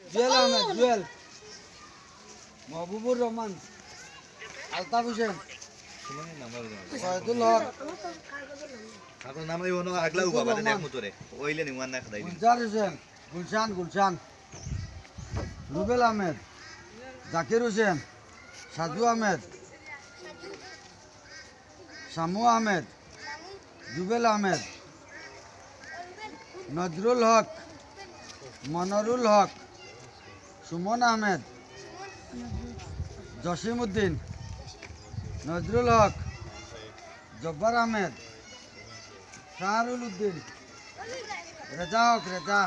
জুয়েল আহমেদ জুয়েল মাহবুবুর রহমান আলতাফ হোসেন শহীদুল হক গুলজার হোসেন গুলশান গুলশান রুবেল আহমেদ জাকির হোসেন সাজু আহমেদ শামু আহমেদ জুবেল আহমেদ নজরুল হক মনরুল হক সুমন আহমেদ জসিম উদ্দিন নজরুল হক জব্বার আহমেদ শাহরুল উদ্দিন রেজা হক রেজা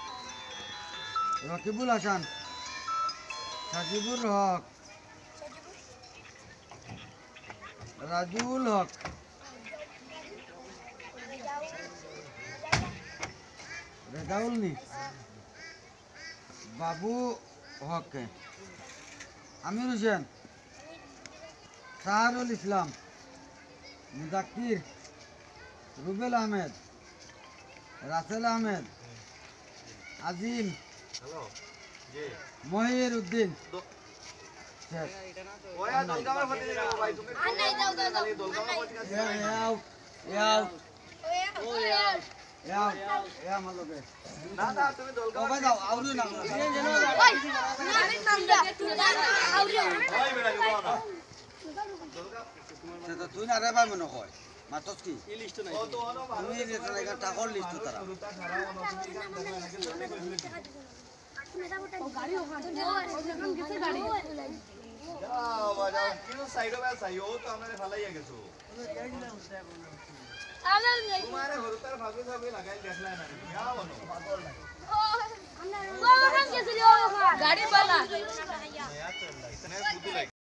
রকিবুল হাসান সাজিবুল হক রাজুল হক রেজাউল নি বাবু হক আমির হোসেন শাহরুল ইসলাম মুজাক্কির রুবেল আহমেদ রাসেল আহমেদ আজিম মহির উদ্দিন তুই না রে ভাই মনে হয় মাতস কি তুমি টাকার লিস্ট তারা গাড়ি